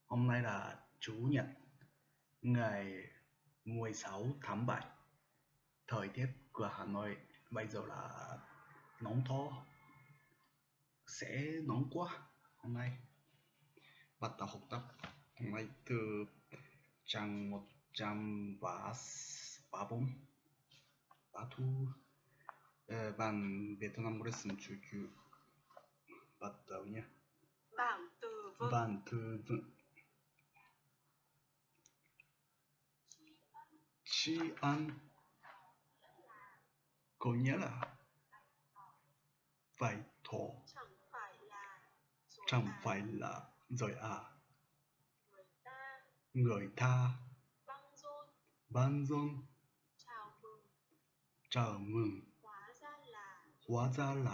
Hôm nay là Chủ nhật, ngày 16 tháng 7. Thời tiết của Hà Nội bây giờ là nóng to, sẽ nóng quá. Hôm nay bắt đầu học tập. Hôm nay từ trang 134 Bá Thu Bản Việt Nam lesson chủ bắt đầu nhé. Bảng từ vựng. Tri ân có nghĩa là phải thổ, chẳng phải là rồi à. Người ta ban rôn chào mừng, hóa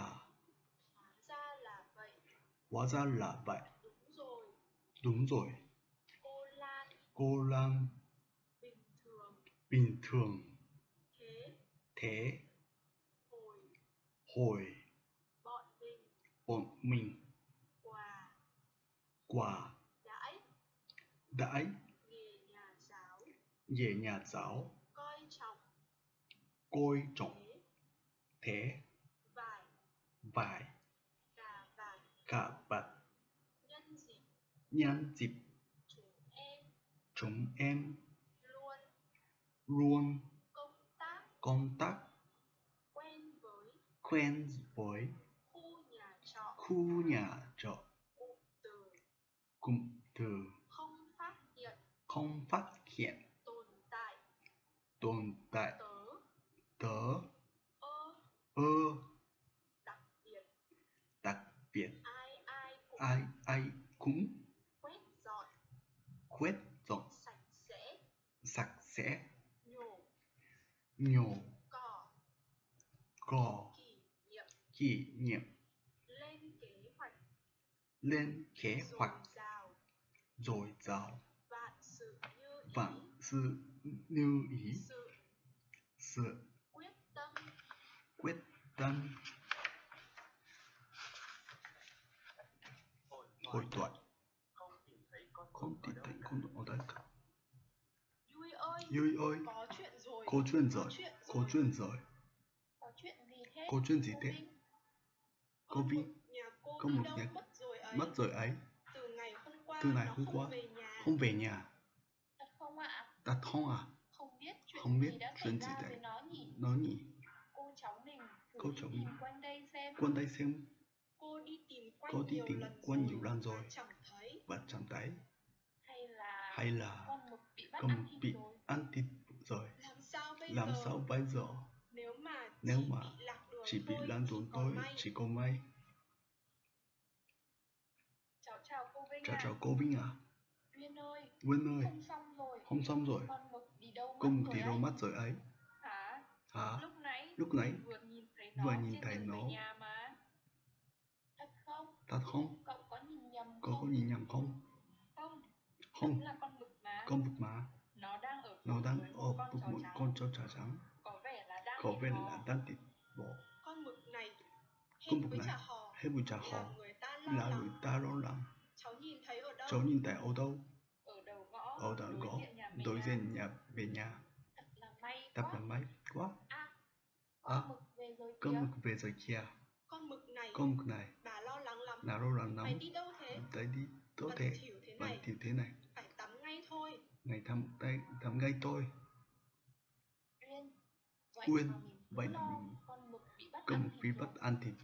ra là vậy. Đúng rồi. Cô Lan bình thường. Thế hồi bọn mình quả đãi về nhà giáo coi trọng thế vải cả bạch nhân dịp chúng em luôn công tác quen với khu nhà trọ. Cụm từ không phát hiện tồn tại tớ đặc biệt ai cũng quét dọn sạch sẽ nhổ cỏ kỷ niệm lên kế hoạch dồi dào vạn sự như ý sự quyết tâm hội thoại. Không tìm thấy con ở đây cả. Duy ơi, có chuyện rồi. Có chuyện gì thế? Có một nhà mất rồi ấy. Từ ngày hôm qua không về nhà. Thật không ạ? Không biết chuyện gì đấy. Nó nhỉ? Cô cháu mình quanh đây xem. Cô đi tìm qua nhiều lần rồi và chẳng thấy. Hay là con mực bị ăn thịt rồi. Làm sao bây giờ? Nếu mà chỉ bị lan đồn tôi chỉ có may. Chào cô Vinh à. Uyên ơi, không xong rồi. Con mực thì đâu mất rồi ấy. Hả? Lúc nãy vừa nhìn thấy nó. Thật không? Cậu có nhìn nhầm không? Không, con mực mà. Nó đang ở bụng một con trâu trà trắng. Có vẻ là đang thịt bò. Con mực này hết mùi chả hò là người ta lo lắng. Cháu nhìn thấy ở đâu? Ở đầu gõ đối diện về nhà. Thật là may quá. À, con mực về rồi kìa. Con mực này là lo lắng lắm. Đấy đi tốt thế. Bẩn thỉu thế này. Phải tắm ngay thôi. Ngày tắm ngay thôi. Uyên, vậy là con mực bị bắt ăn thịt.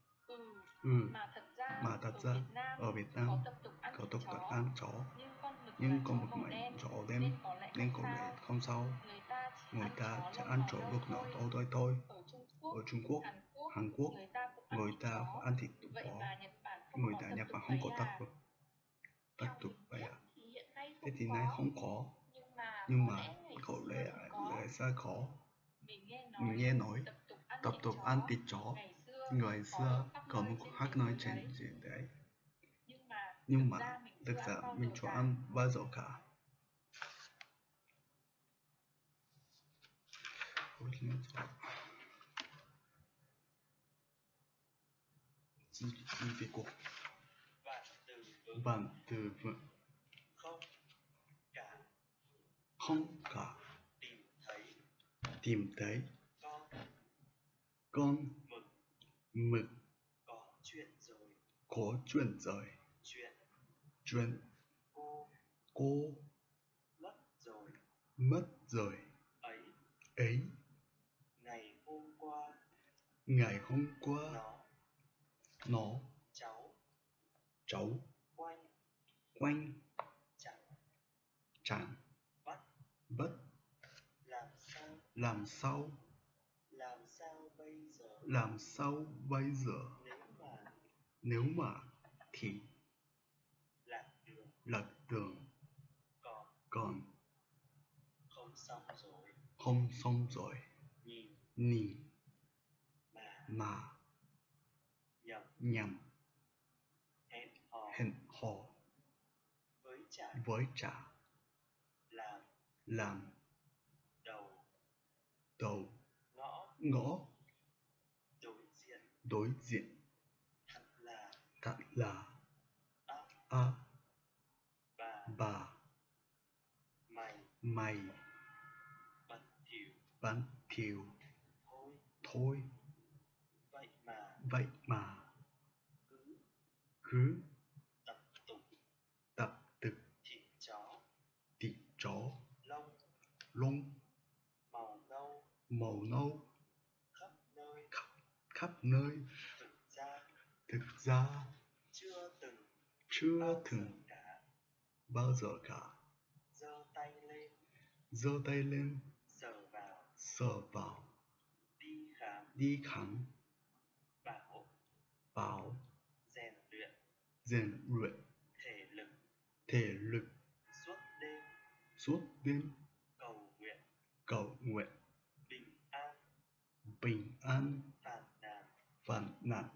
Mà thật ra ở Việt Nam có tập tục ăn chó. Nhưng con mực này chó đen nên có lẽ không sao. Người ta chỉ ăn chó lúc nào thôi. Ở Trung Quốc, Hàn Quốc, người ta ăn thịt bò. Người ta Nhật Bản không có tập tục vậy à? Thế thì nay không có. Nhưng mà có lẽ sẽ có. Mình nghe nói tập tục ăn thịt chó người xưa có một cuộc hát nói chuyện gì đấy. Nhưng mà thực ra mình chưa ăn bao giờ cả. Chi về cuộc. Bản từ vựng. Không cả. Tìm thấy. Con. Mực. Có chuyện rồi. Chuyện. Cô. Mất rồi. Ấy. Ngày hôm qua. Nó. Cháu. Quanh. Chẳng. Bất. Làm sao. Làm sao bây giờ. Nếu mà. Thì. Lạc đường. Còn. Không xong rồi. Nhìn. Mà. Nhằm. Hẹn hò. Với trả. Làm. Đầu. Ngõ. Đối diện. Thật là. Bà. Mày. Bắn thiểu. Thôi. Vậy mà. Cứ. Tập thực. Thịt chó. Lông. Màu nâu. Khắp nơi. Thực ra. Chưa từng. Bao giờ cả. Giơ tay lên. Sờ vào. Đi khám. Bảo. Rèn luyện. Thể lực. Suốt đêm. Cầu nguyện. Bình an. Phàn nàn.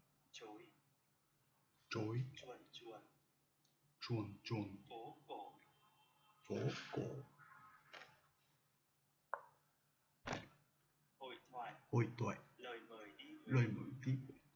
Chối. Chuồn chuồn. Phố cổ. Hội thoại. Lời mời đi.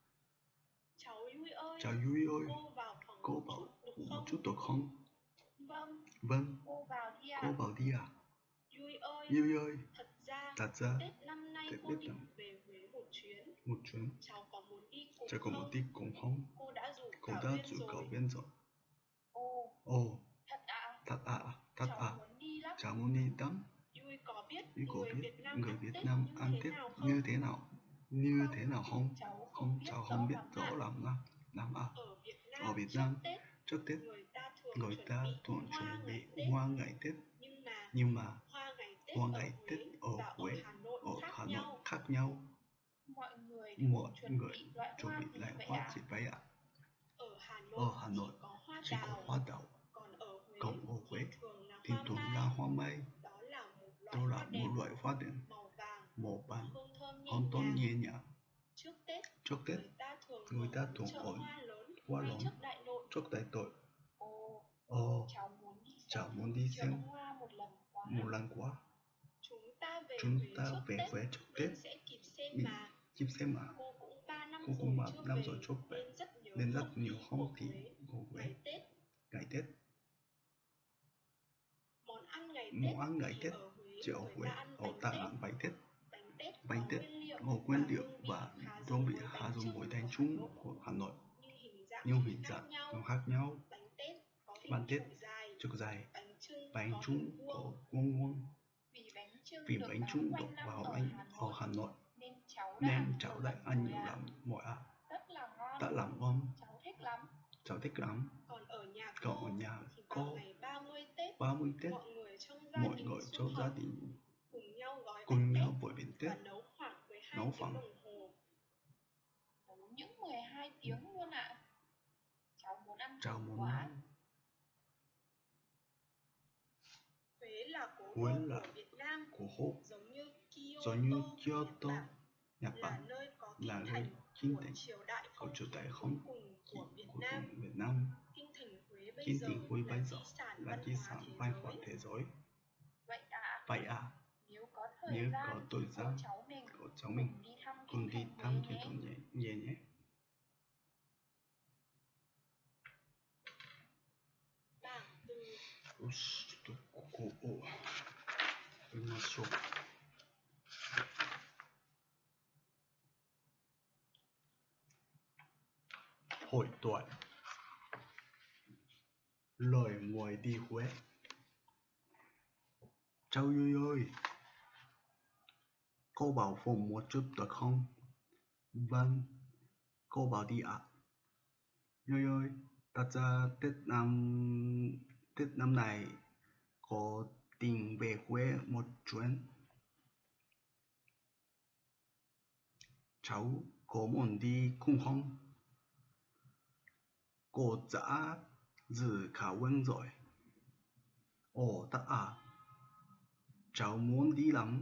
Cháu Duy ơi. Cô vào ngủ một chút được không? Vâng. Cô vào đi à? Duy ơi. Thật ra. Tết biết lắm. Một chuyến. Cháu có muốn đi cùng không? Cô đã rủ cậu bên rồi. Ồ. Thật ạ? Cháu muốn đi lắm. Duy có biết người Việt Nam ăn Tết như thế nào? Không? Không, cháu không biết rõ lắm à? Ở Việt Nam, trước Tết, người ta thường chuẩn bị hoa ngày Tết. Nhưng mà, hoa ngày Tết ở Huế, ở Hà Nội khác nhau. Mọi người chuẩn bị lại hoa gì vậy ạ? Ở Hà Nội, chỉ có hoa đào. Còn ở Huế, thì thường là hoa mai. Đó là một loại hoa đen, màu vàng, hương thơm nhẹ nhàng. Trước Tết, người ta thường ổi hoa lớn trước đại đội. Cháu muốn đi xem một lần quá. Chúng ta về Huế trước Tết, kịp xem mà. Cô cũng 3 năm rồi chốt về, nên rất nhiều hôm thì ở Huế ngày Tết. Món ăn ngày Tết chỉ ở Huế, ở ta ăn bánh Tết. Bánh Tết có nguyên liệu và hương vị khá giống với bánh trung của Hà Nội, nhưng hình dạng nó khác nhau. Bánh Tết trục dài, bánh trung có vuông. Vì bánh trung đổ vào bánh ở Hà Nội nên cháu lại ăn nhiều lắm mọi ạ. Rất là ngon. Cháu thích lắm. Còn ở nhà có 30 Tết, mọi người trong gia đình cùng nhau với bánh Tết, nấu khoảng những 12 tiếng luôn ạ. Cháu muốn ăn. Huế là của Hốt, giống như Kyoto, Nhật Bản, là nơi kinh thành của triều đại không của Việt Nam. Kinh thành Huế bây giờ là di sản văn hóa thế giới. Vậy à? Nếu có thời gian của cháu mình cùng đi thăm kinh thành Huế nhé. Bảng từ số. Hội thoại. Lời mời đi Huế. Cháu Duy ơi, cô bảo phòng một chút được không? Vâng, cô bảo đi ạ. Duy ơi, thật ra Tết năm này có định về Huế một chuyến. Cháu có muốn đi cùng không? Cô đã dự khá quen rồi. Ồ, thật à? Cháu muốn đi lắm.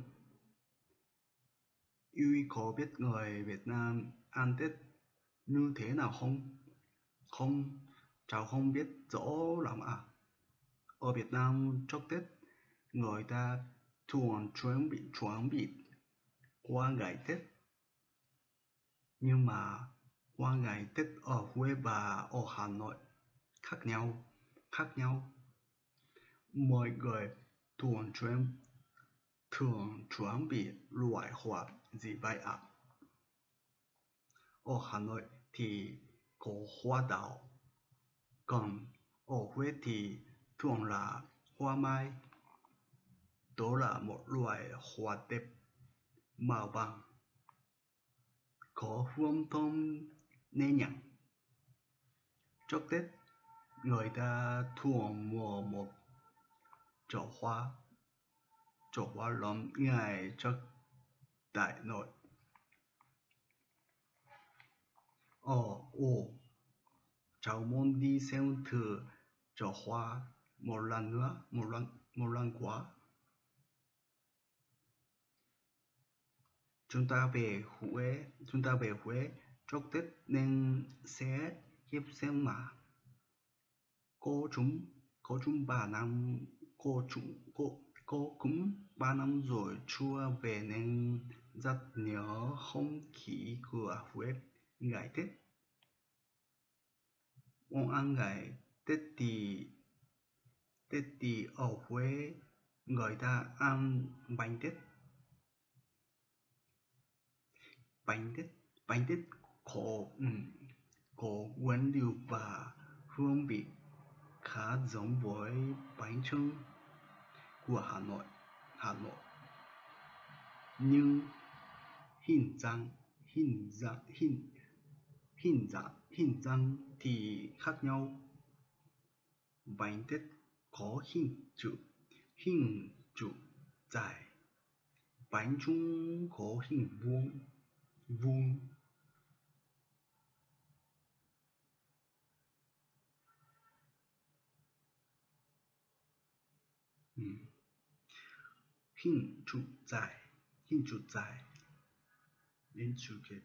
Uy có biết người Việt Nam ăn Tết như thế nào không? Không, cháu không biết rõ lắm à. Ở Việt Nam trước Tết, người ta thường chuẩn bị qua ngày Tết. Nhưng mà qua ngày Tết ở Huế và ở Hà Nội khác nhau. Mọi người thường chuẩn bị loại hoa gì vậy ạ? Ở Hà Nội thì có hoa đào, còn ở Huế thì thường là hoa mai. Đó là một loại hoa đẹp màu vàng, có hương thơm nhẹ nhàng. Trước Tết, người ta thường mua một chậu hoa lớn ngay trước đại nội. Ồ, cháu muốn đi xem thử chậu hoa một lần nữa, một lần quá. Chúng ta về Huế trước Tết nên sẽ kịp xem mà. Cô chúng 3 năm, cô cũng 3 năm rồi chưa về nên rất nhớ không khí của Huế ngày Tết. Món ăn ngày Tết thì ở Huế người ta ăn bánh tết có có nguyên liệu và hương vị khá giống với bánh chưng của Hà Nội, nhưng hình dáng thì khác nhau. Bánh tết có hình trụ dài, bánh chưng có hình vuông. Hình trụ dài đến chữ kết.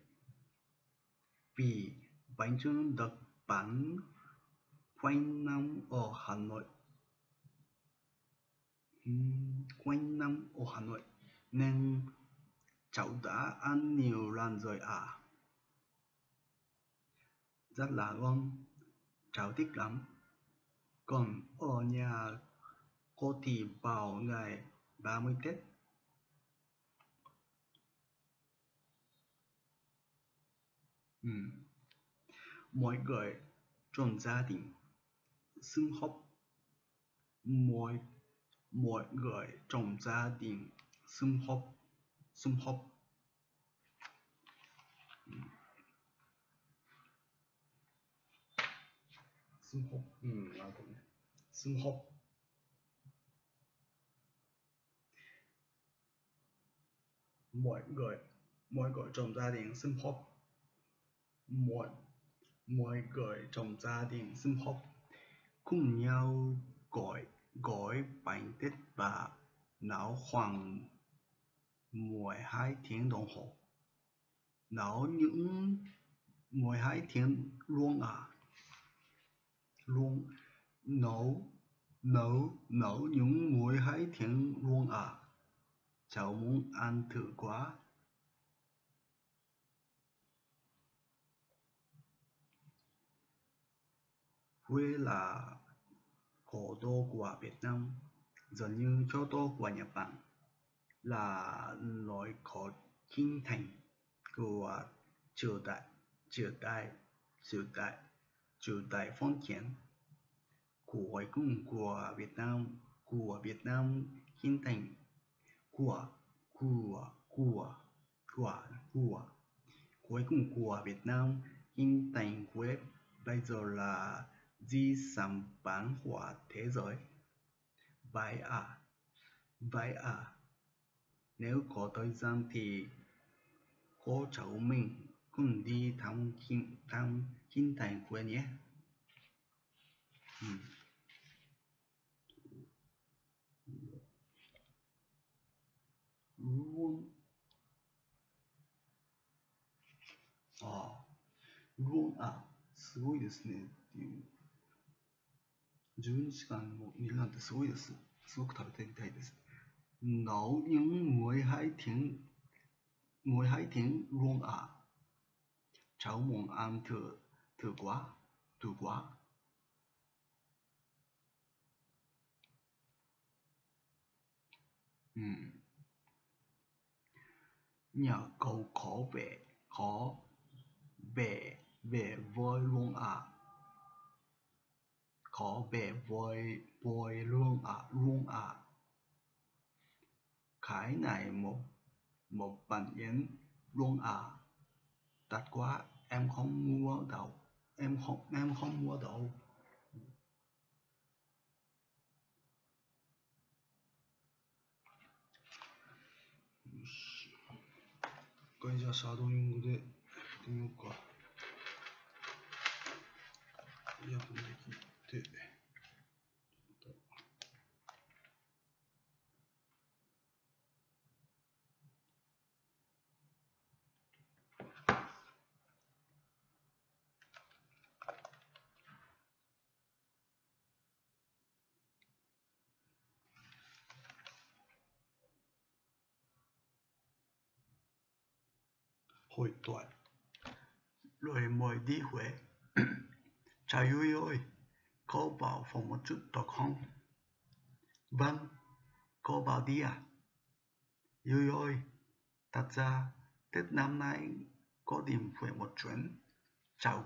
Vì bánh chưng được bán quanh năm ở Hà Nội, nên cháu đã ăn nhiều lần rồi à? Rất là ngon, cháu thích lắm. Còn ở nhà cô thì vào ngày 30 Tết. Mỗi người trong gia đình sum họp mỗi người trong gia đình sum họp sum họp sum họp mỗi người trong gia đình sum họp mỗi mỗi người trong gia đình sum họp cùng nhau gói bánh tết và nấu khoảng 12 tiếng đồng hồ. Nấu những 12 tiếng luôn à? Luôn nấu những 12 tiếng luôn à? Cháu muốn ăn thử quá. Huế là cố đô của Việt Nam, giống như Kyoto của Nhật Bản. là nỗi khó hình thành của triều đại triều đại triều đại triều đại phong kiến cuối cùng của Việt Nam hình thành của của của cuối cùng của Việt Nam hình thành web bây giờ là di sản văn hóa thế giới. Vậy à, nếu có thời gian thì cô cháu mình cùng đi thăm hình thành web nhé. luôn luônすごいですねっていう。12時間も煮るなんてすごいです。すごく食べてみたいです。Nấu những 12 tiếng luôn à? Cháu muốn ăn thử quá. Nhà cậu khó về voi luôn à? Khó về voi luôn à? Cái này một bản yến luôn à? Đắt quá, em không mua đâu. Em không mua đâu.これじゃあシャドーイングでやってみようか。イヤホンで聞いて。Hội thoại rồi mời đi Huế. Chào Duy ơi, có vào phòng một chút được không? Vâng, có vào đi à? Duy ơi, thật ra Tết năm nay có điểm Huế một chuyến. Chào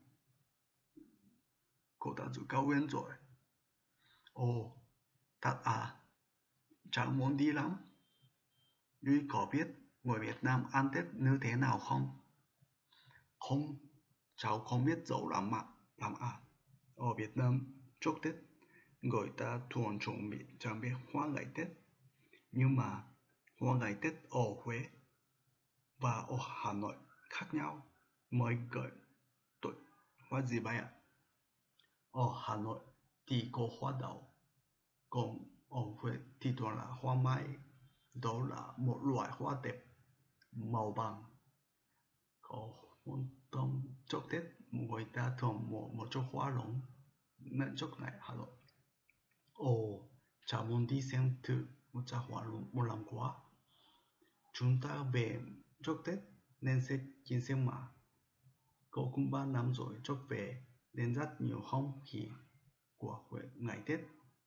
cô đã dự cao nguyên rồi. Ồ, thật à? Cháu muốn đi lắm. Duy có biết người Việt Nam ăn Tết như thế nào không? Không, cháu không biết dấu lắm à? Ở Việt Nam, trước Tết, người ta thường chuẩn bị hoa ngày Tết. Nhưng mà hoa ngày Tết ở Huế và ở Hà Nội khác nhau. Mời gợi tôi hoa gì vậy ạ? Ở Hà Nội thì có hoa đậu, còn ở Huế thì toàn là hoa mai. Đó là một loại hoa đẹp màu vàng. Có quan tâm trước Tết người ta thường mua một chỗ hoa lớn nên trước này Hà Nội. Ồ, cháu muốn đi xem thử một chỗ hoa lớn một lần quá. Chúng ta về trước Tết nên sẽ chuyến xem mà. Cậu cũng 3 năm rồi trước về nên rất nhiều không khí của ngày Tết.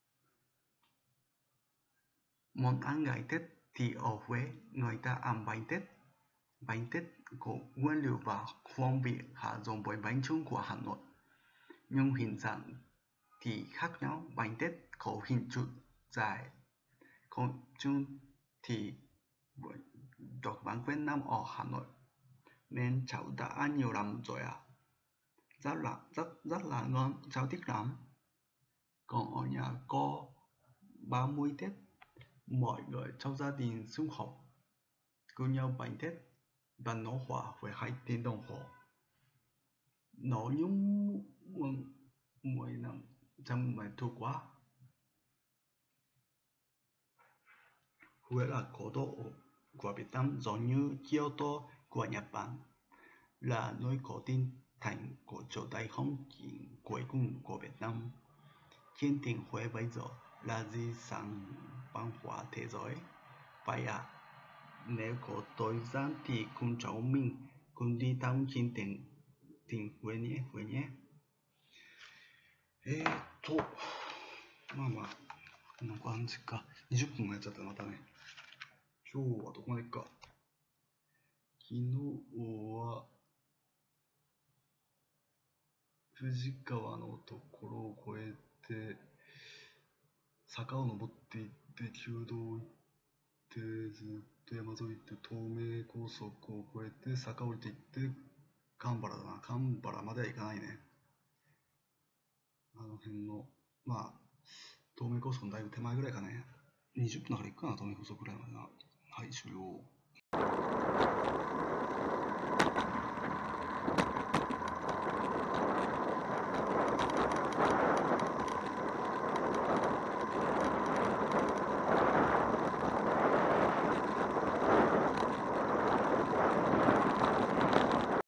Món ăn ngày Tết thì ở Huế người ta ăn bánh Tết. Bánh Tết có nguyên liệu và hương vị khá giống với bánh chưng của Hà Nội. Nhưng hình dạng thì khác nhau. Bánh Tết có hình trụ dài, còn chưng thì được bán quanh năm ở Hà Nội. Nên cháu đã ăn nhiều lắm rồi à? Rất là ngon, cháu thích lắm. Còn ở nhà có 30 Tết, mọi người trong gia đình sum họp cùng nhau bánh Tết và nấu hỏa với 2 tiếng đồng hồ. Nó những 10 năm trong mày thuộc quá. Huế là cố đô của Việt Nam giống như Kyoto của Nhật Bản, là nơi có tinh thành của triều đại phong kiến cuối cùng của Việt Nam. Kinh thành Huế bây giờ là di sản văn hóa thế giới. Vậy à, nếu có thời gian thì cùng cháu mình cùng đi thăm kinh thành Huế nhé. まあまあ、こんな感じか。20分もやっちゃった、またね。 今日はどこまで行くか。昨日は富士川のところを越えて坂を登っていって旧道を行ってずっと山沿い行って東名高速を越えて坂を降りていって蒲原だな。蒲原までは行かないね。あの辺のまあ東名高速のだいぶ手前ぐらいかね。20分だから行くかな、東名高速ぐらいまでな。はい、終了。